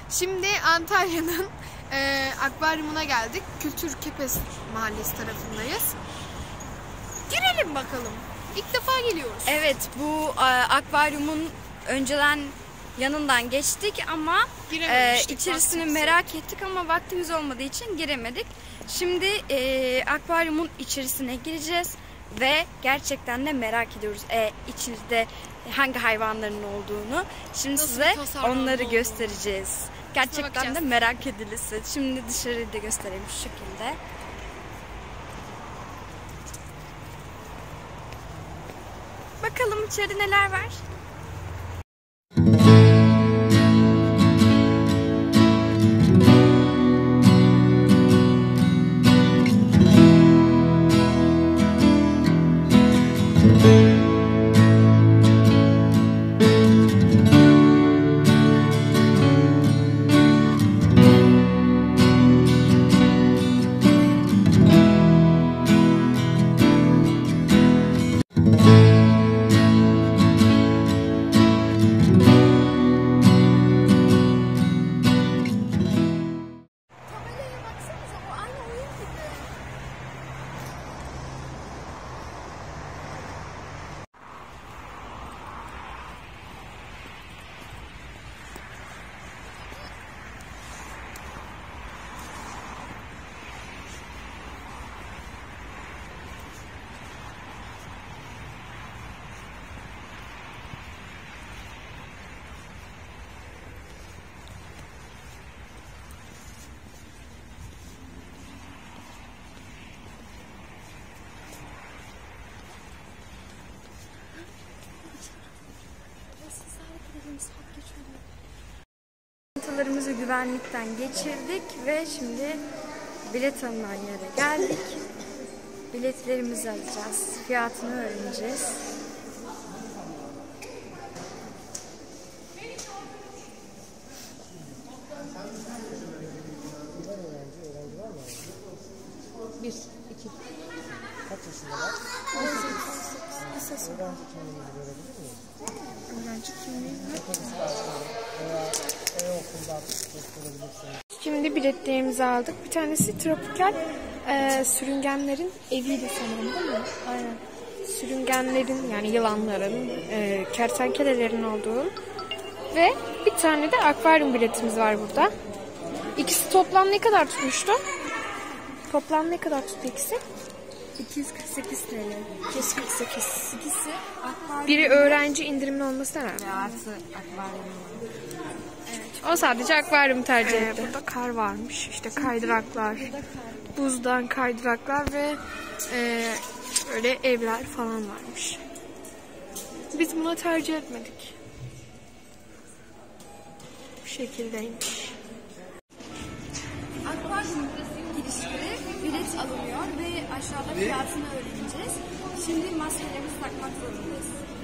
Şimdi Antalya'nın akvaryumuna geldik. Kültür Kepez Mahallesi tarafındayız. Girelim bakalım. İlk defa geliyoruz. Evet, bu akvaryumun önceden yanından geçtik ama içerisini merak ettik ama vaktimiz olmadığı için giremedik. Şimdi akvaryumun içerisine gireceğiz ve gerçekten de merak ediyoruz içinde hangi hayvanların olduğunu. Şimdi nasıl size onları göstereceğiz. Gerçekten de merak edilirse. Şimdi dışarıda göstereyim şu şekilde. Bakalım içeri neler var. Çantalarımızı güvenlikten geçirdik ve şimdi bilet alınan yere geldik. Biletlerimizi alacağız. Fiyatını öğreneceğiz. Bir, iki. Kaç yaşındalar? 18. Lisesi. Öğrenci kimliğinizi görebilir miyim? Öğrenci kimliği mi? Otobüs karşılığında veya okulda gösterebilirsiniz. Şimdi biletlerimizi aldık. Bir tanesi tropikal sürüngenlerin eviydi sanırım, değil mi? Aynen. Sürüngenlerin, yani yılanların, kertenkelelerin olduğu. Ve bir tane de akvaryum biletimiz var burada. İkisi toplam ne kadar tutmuştu? Toplam ne kadar tuttu ikisi? 248 TL. 248. İkisi akvaryum. Biri öğrenci indirimli olmasına rağmen. Artı akvaryum. O sadece akvaryum tercih etti. Burada kar varmış. İşte kaydıraklar. Buzdan kaydıraklar ve böyle evler falan varmış. Biz buna tercih etmedik. Bu şekildeymiş. Akvaryum girişleri bilet alınıyor ve aşağıda fiyatını öğreneceğiz. Şimdi maskelerimizi takmak zorundayız.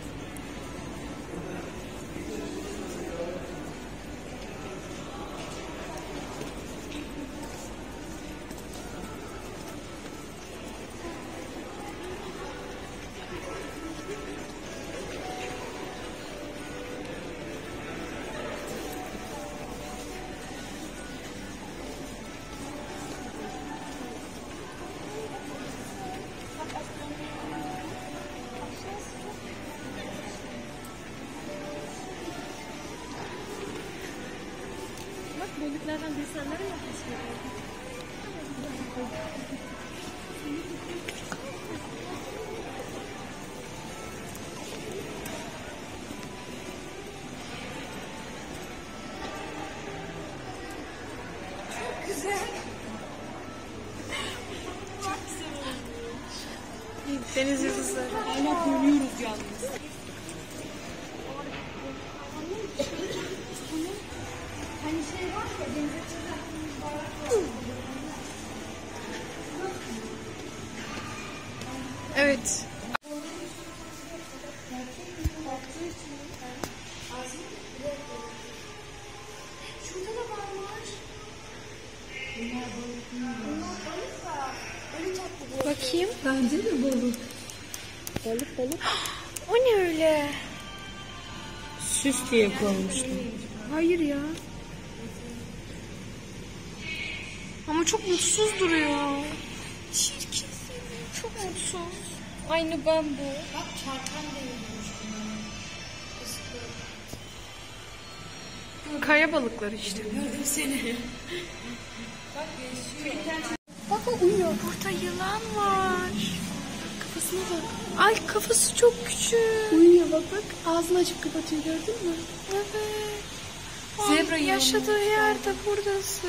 Balıklardan bir senlere yapmış. Çok güzel. Çok güzel. Deniz yıldızları. Hala görüyoruz yalnız. Hani şey var ya, denize çıkarttığımız bayrak var. Evet. Şurada da varmış. Bunlar balık da. Balık tatlı. Bakayım. Bence de balık. Balık. O ne öyle? Süs diye koymuştum. Hayır ya. Ama çok mutsuz duruyor. Çirkin. Çok mutsuz. Aynı ben bu. Bak çarpan değilmiş buna. Kaya balıkları işte. Gördüm seni. Bak yaşıyor. Bak o uyuyor. Burada yılan var. Kafasına bak. Ay kafası çok küçük. Uyuyor bak bak. Ağzını açıp kapatıyor gördün mü? Evet. Zebra Ay, yaşadığı yerde buradası.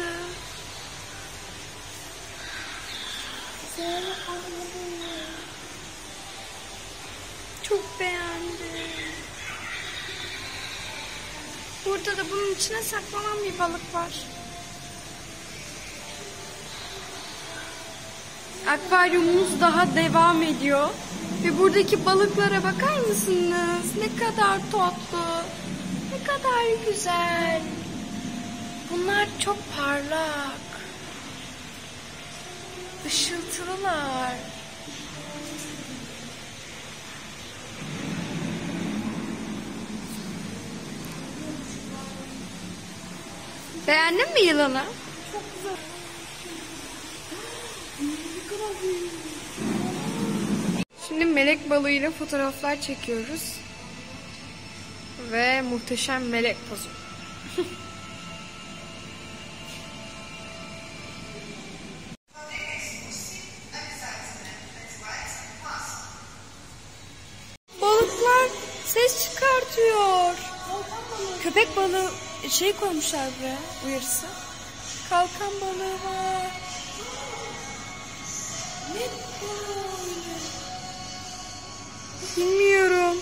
Çok beğendim. Burada da bunun içine saklanan bir balık var. Akvaryumumuz daha devam ediyor. Ve buradaki balıklara bakar mısınız? Ne kadar tatlı. Ne kadar güzel. Bunlar çok parlak. Işıltılılar. Beğendin mi yılanı? Çok güzel. Şimdi melek balığıyla fotoğraflar çekiyoruz. Ve muhteşem melek pozu. Balıklar ses çıkartıyor. Köpek balığı koymuşlar buraya, uyarısı. Kalkan balığı var. Ne bu? Bilmiyorum.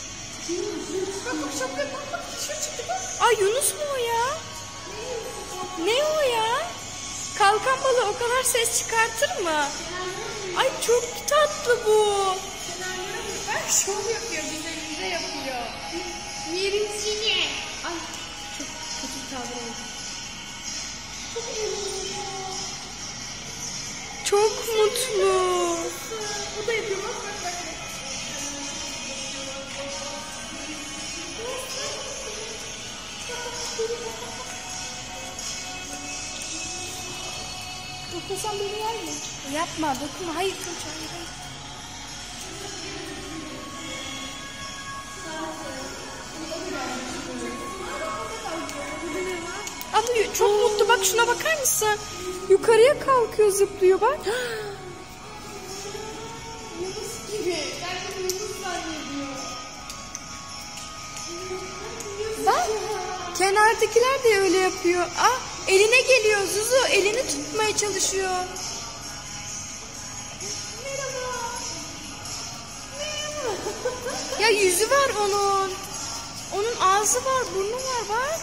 Ay Yunus mu o ya? Ne o ya? Kalkan balığı o kadar ses çıkartır mı? Ay çok tatlı bu. Bak şov yapıyor, bize yapıyor. Mirisini. Ay çok kötü bir tabir oldu. Çok mutlu. Bu da yapıyor bak. Dokunsam beni yer mi? Yapma, dokunma. Hayır, hayır. Abi çok mutlu. Bak şuna bakar mısın? Yukarıya kalkıyor, zıplıyor bak. Yunus gibi. Ben de Yunus zannediyor. Bak. Kenardakiler de öyle yapıyor. Ah, eline geliyor Zuzu. Elini tutmaya çalışıyor. Merhaba. Merhaba. Ya yüzü var onun. Onun ağzı var, burnu var bak.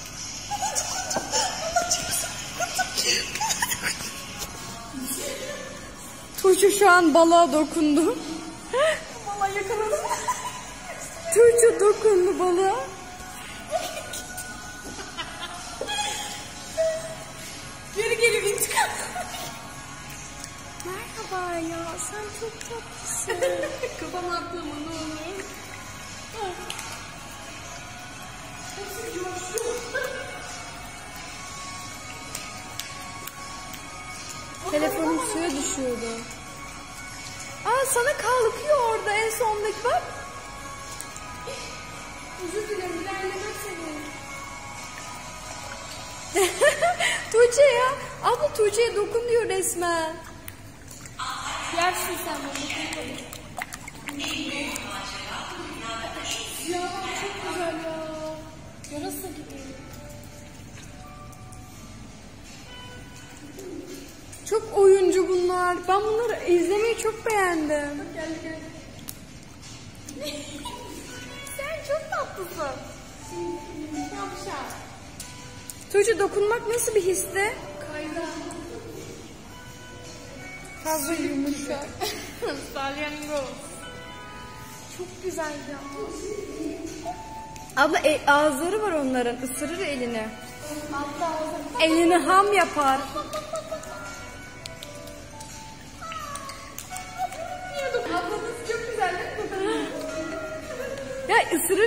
Tuğçe şu an balığa dokundu. Balığa yakaladım. Tuğçe dokundu balığa. Geri geliyor intikam. Merhaba ya, sen çok tatlısın. Kafam atlama ne olur. Telefonum suya düşüyordu. Aa sana kalkıyor orada en sondaki bak. Özür dilerim ilerlemek seni. Tuğçe ya. Abla Tuğçe'ye dokun diyor resmen. Yersin sen bunu. Ya çok güzel ya. Yarasa gibi. Çok oyuncu bunlar. Ben bunları izlemeyi çok beğendim. Gel gel. Sen çok tatlısın. Yavşak. Tuğçe dokunmak nasıl bir histi? Kayda. Fazla yumuşak. Salyangoz. Çok güzel ya. Abla ağızları var onların. Isırır elini. Elini ham yapar. Ablanız çok güzel değil mi? Ya ısırır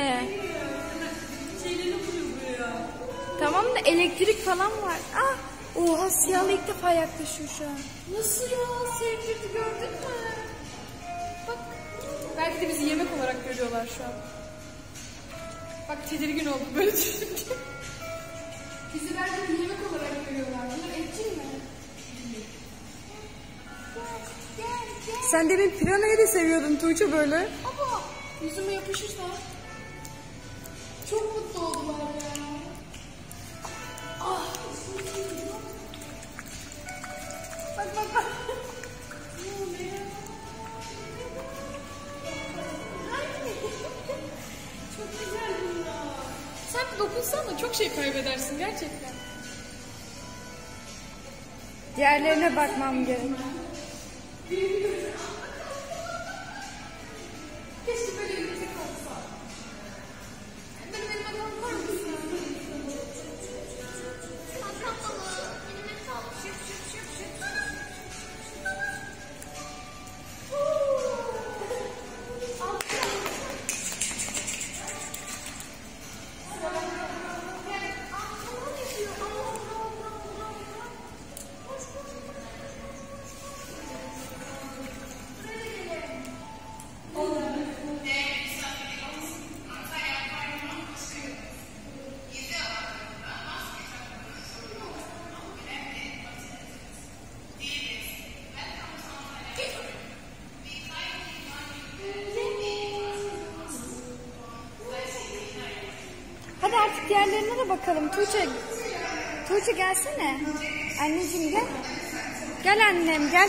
elini. Tamam da elektrik falan var. Ah Oha, siyahlı ilk defa yaklaşıyor şu an. Nasıl ya? Sevdirdi, gördün mü? Bak. Belki de bizi yemek olarak görüyorlar şu an. Bak tedirgin oldum böyle düşününce. Bizi belki de yemek olarak görüyorlar. Bunlar etçil mi? Sen demin piranayı da seviyordun Tuğçe böyle. Ama yüzüme yapışırsa çok mutlu oldular ya. Ah. Bak bak bak. Çok güzel bunlar. Sen bir dokunsan da çok şey kaybedersin gerçekten. Diğerlerine bakmam gerek. Keşke böyle bir tek olsa. Benim elime kalkar mısın? Hadi artık diğerlerine de bakalım. Tuğçe. Tuğçe gelsene. Anneciğim gel. Gel annem gel.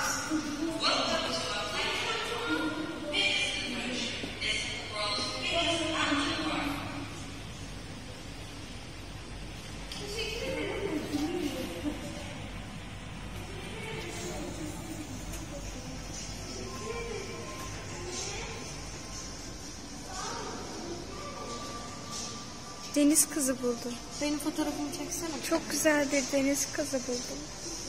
Deniz kızı buldum. Benim fotoğrafımı çeksene. Çok güzel bir deniz kızı buldum.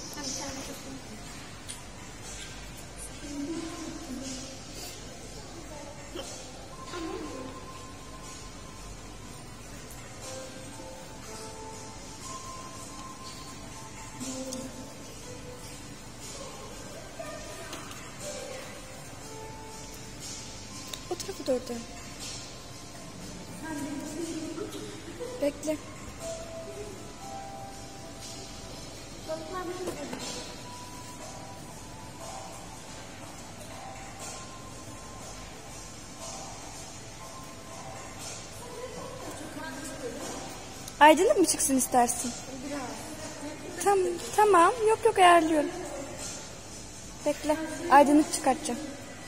O tarafı da orada. Bekle. Aydınlık mı çıksın istersin? Tamam. Yok ayarlıyorum. Bekle. Aydınlık çıkartacağım.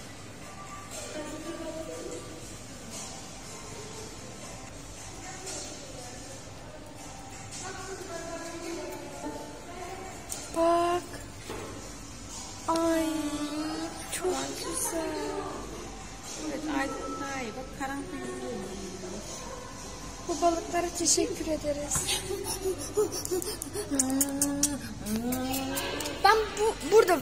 Bak. Ay çok güzel. Evet, aydın daha iyi. Bak karanlık. Bu balıklara teşekkür ederiz. Ben burada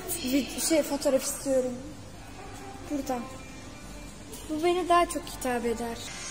fotoğraf istiyorum. Burada. Bu beni daha çok hitap eder.